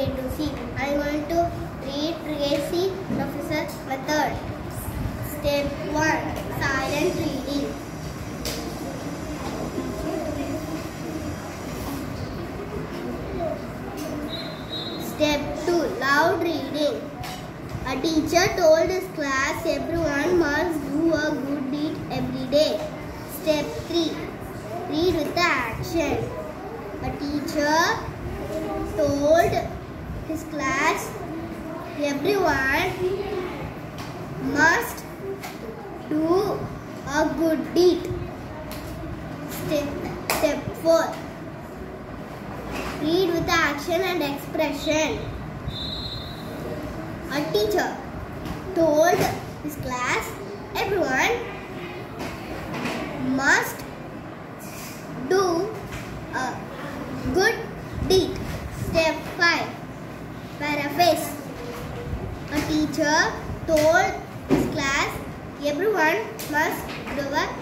going to see. I am going to read Tracy Professor method. Step 1. Silent reading. Step 2. Loud reading. A teacher told his class everyone must do a good deed every day. Step 3. Read with the action. A teacher told his class everyone must do a good deed. Step 4. Read with the action and expression. A teacher told his class everyone must do a good deed. Step 5. Paraphrase. A teacher told his class everyone must do a